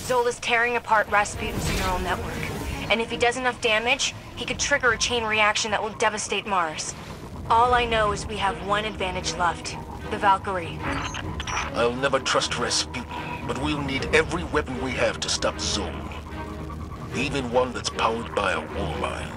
Zol is tearing apart Rasputin's neural network. And if he does enough damage, he could trigger a chain reaction that will devastate Mars. All I know is we have one advantage left. The Valkyrie. I'll never trust Rasputin, but we'll need every weapon we have to stop Zol. Even one that's powered by a Warmind.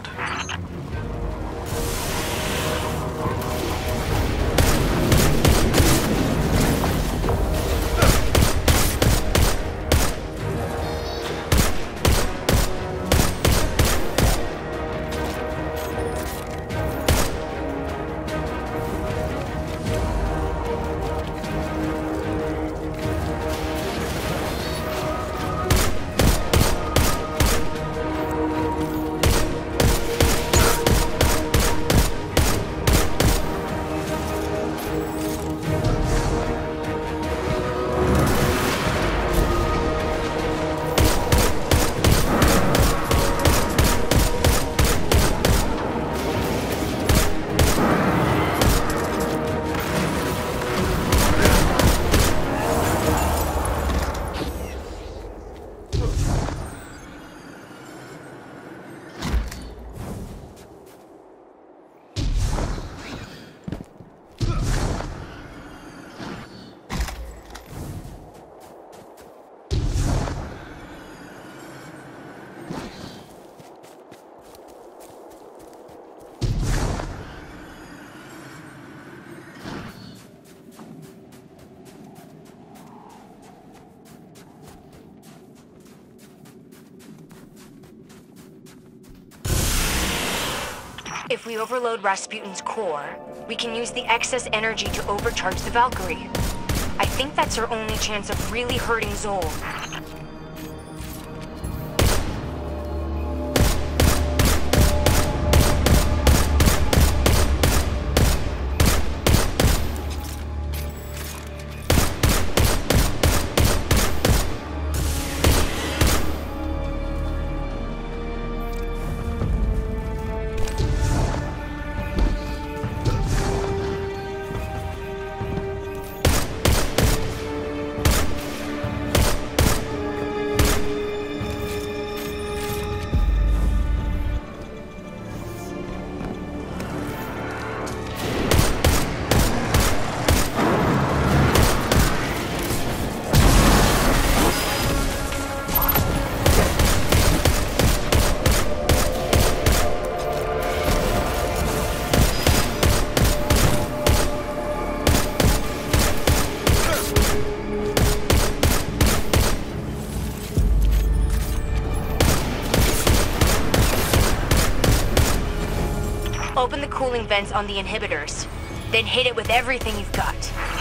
If we overload Rasputin's core, we can use the excess energy to overcharge the Valkyrie. I think that's our only chance of really hurting Zol. Open the cooling vents on the inhibitors, then hit it with everything you've got.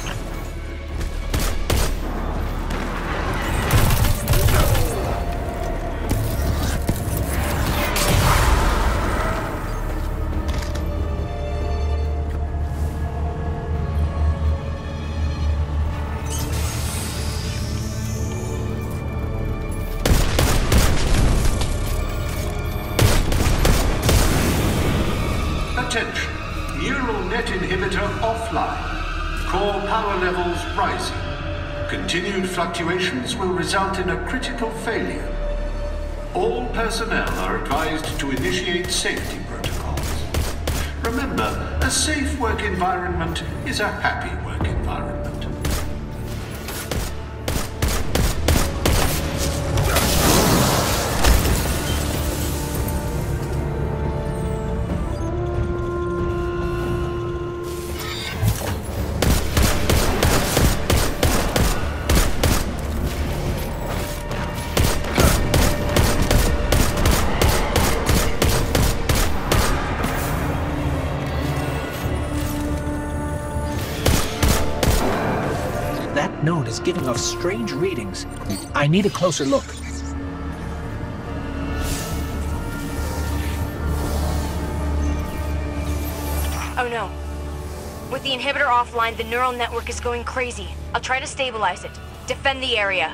Attention, neural net inhibitor offline. Core power levels rising. Continued fluctuations will result in a critical failure. All personnel are advised to initiate safety protocols. Remember, a safe work environment is a happy work environment. That node is giving off strange readings. I need a closer look. Oh no. With the inhibitor offline, the neural network is going crazy. I'll try to stabilize it. Defend the area.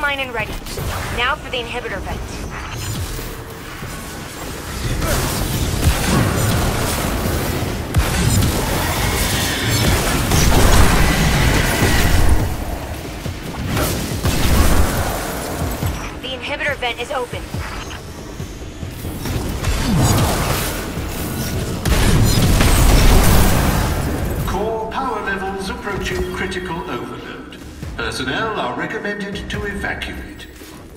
online and ready. Now for the inhibitor vent. The inhibitor vent is open. Core power levels approaching critical overload. Personnel are recommended to evacuate.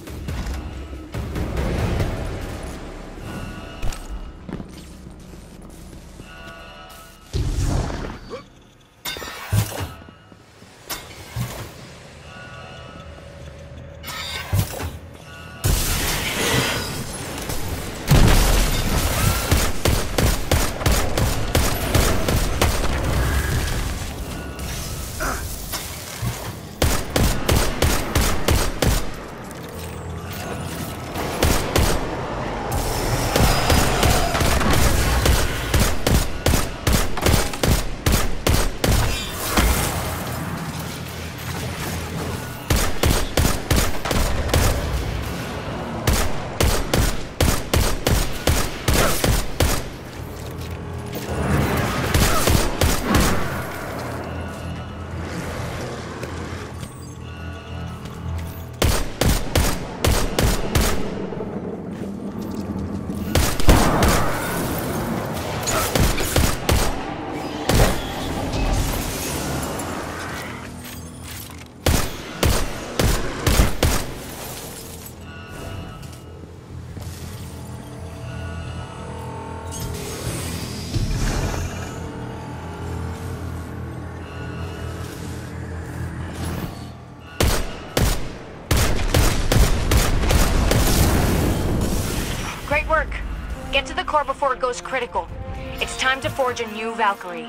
Get to the core before it goes critical. It's time to forge a new Valkyrie.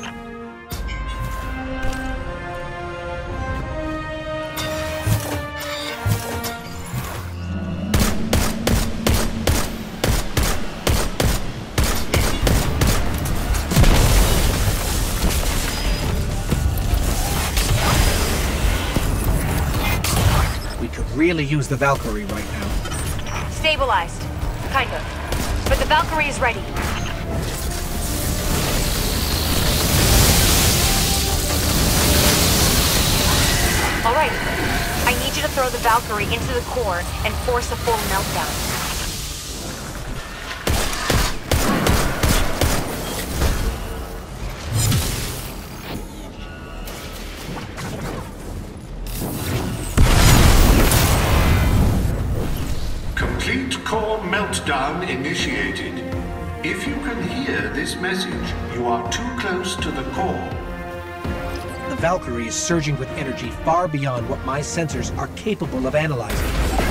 We could really use the Valkyrie right now. Stabilized. Kind of. But the Valkyrie is ready. All right. I need you to throw the Valkyrie into the core and force a full meltdown. Complete core meltdown initiated. If you can hear this message, you are too close to the core. The Valkyrie is surging with energy far beyond what my sensors are capable of analyzing.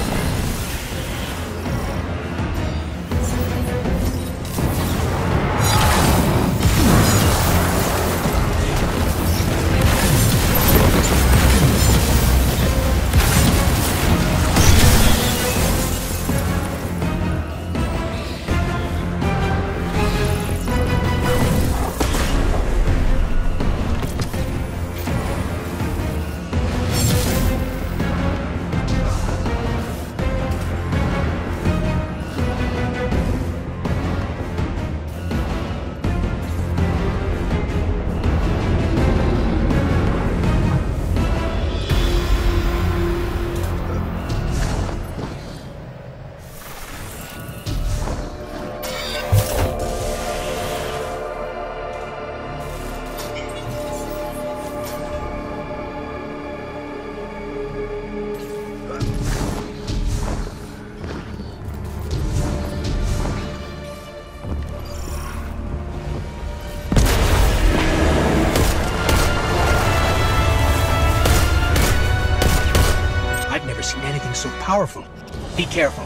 I've never seen anything so powerful. Be careful.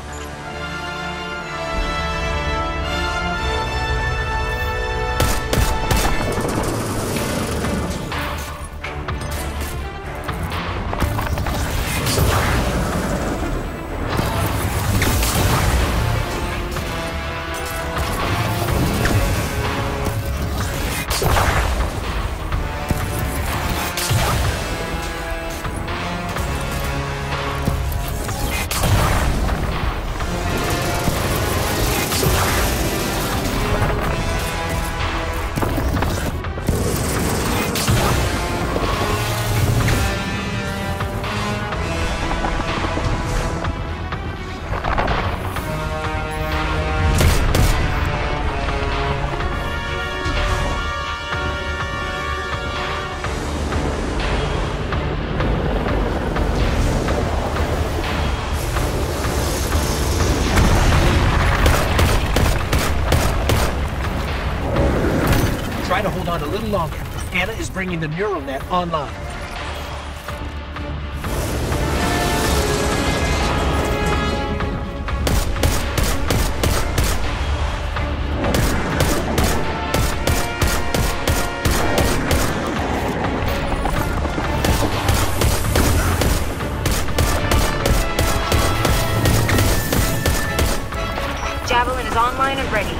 to hold on a little longer. Anna is bringing the neural net online. Javelin is online and ready.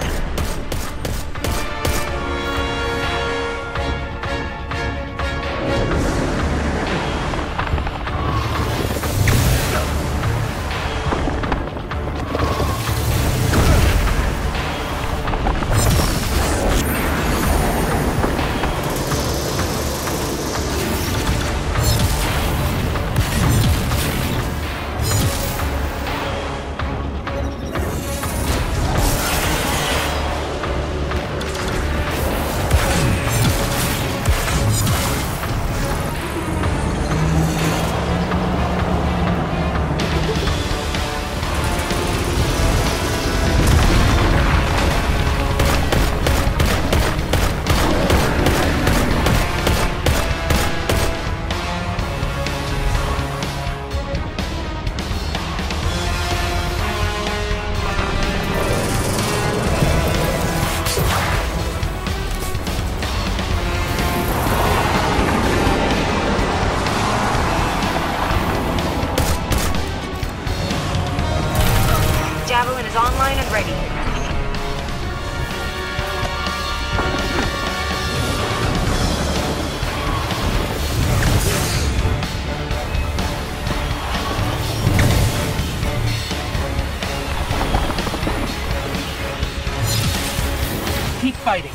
Javelin is online and ready. Keep fighting.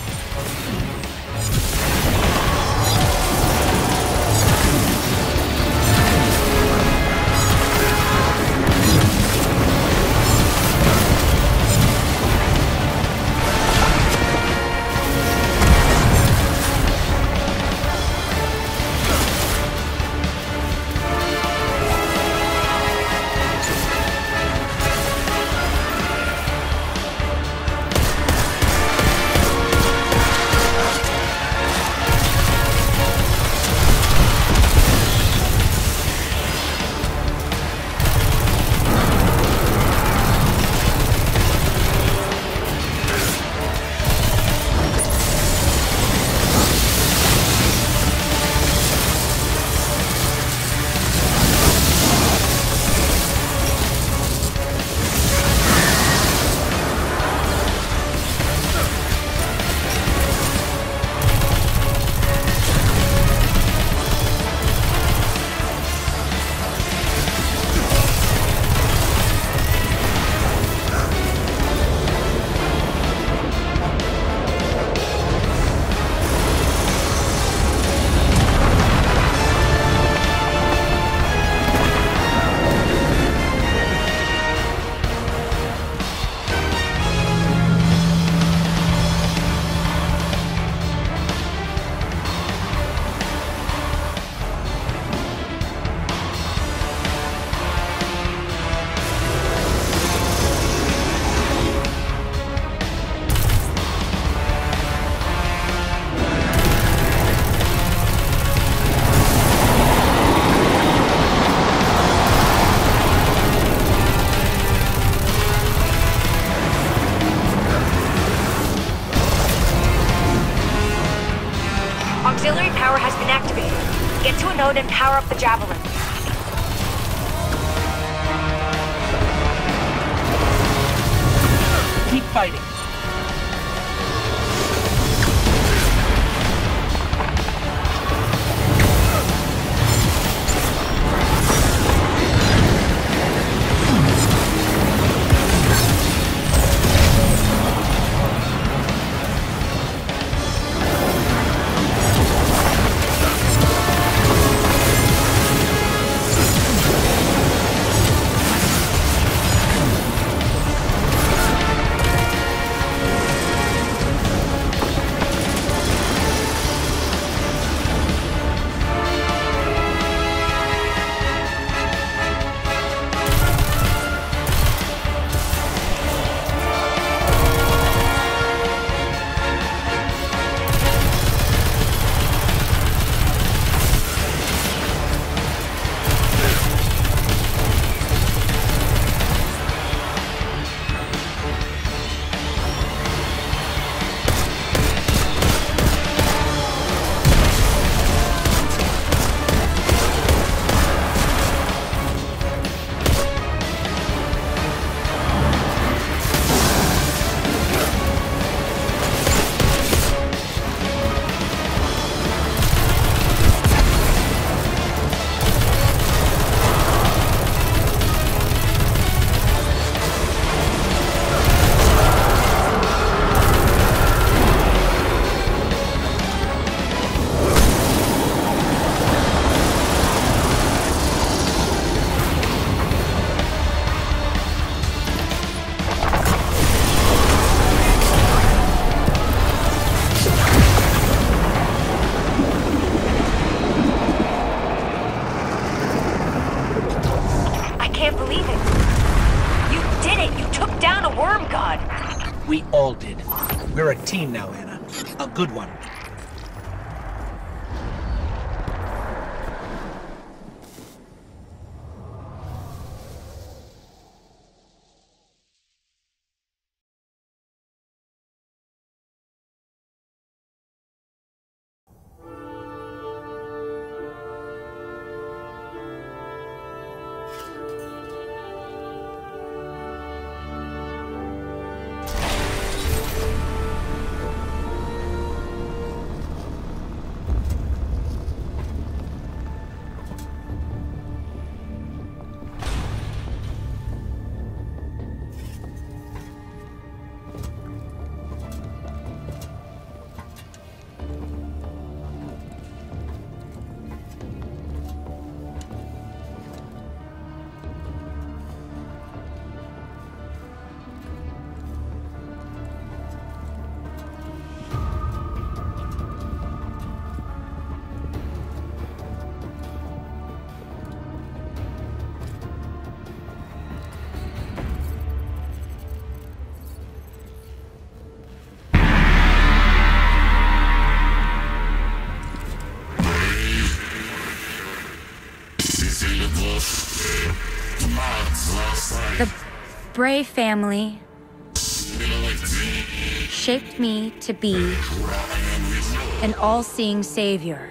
Auxiliary power has been activated. Get to a node and power up the Javelin. Keep fighting. took down a worm god. We all did. We're a team now, Anna. A good one. The Bray family shaped me to be an all-seeing savior,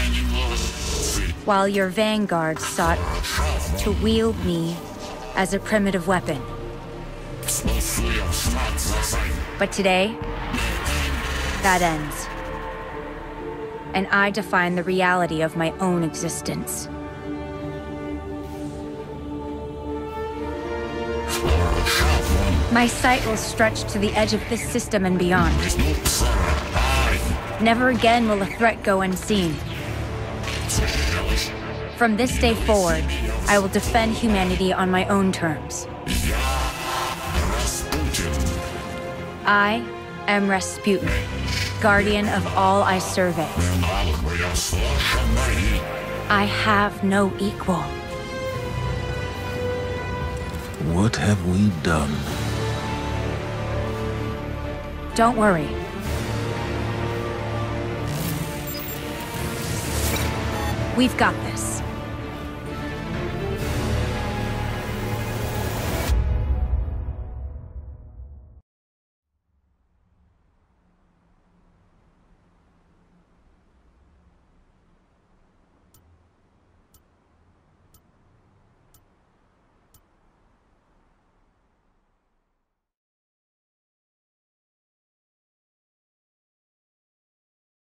while your vanguard sought to wield me as a primitive weapon. But today, that ends, and I define the reality of my own existence. My sight will stretch to the edge of this system and beyond. Never again will a threat go unseen. From this day forward, I will defend humanity on my own terms. I am Rasputin, guardian of all I survey. I have no equal. What have we done? Don't worry. We've got this.